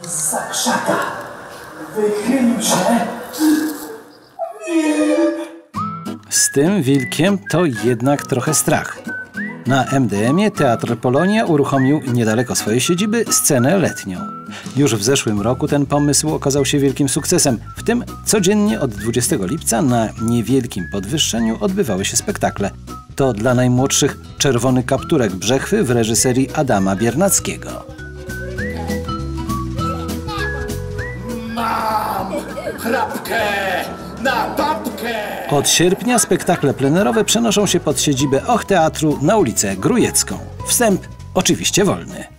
Zza krzaka wychylił się wilk. Z tym wilkiem to jednak trochę strach. Na MDM-ie Teatr Polonia uruchomił niedaleko swojej siedziby scenę letnią. Już w zeszłym roku ten pomysł okazał się wielkim sukcesem. W tym codziennie od 20 lipca na niewielkim podwyższeniu odbywały się spektakle. To dla najmłodszych Czerwony kapturek Brzechwy w reżyserii Adama Biernackiego. Mam chrapkę na babkę. Od sierpnia spektakle plenerowe przenoszą się pod siedzibę Och Teatru na ulicę Grujecką. Wstęp oczywiście wolny.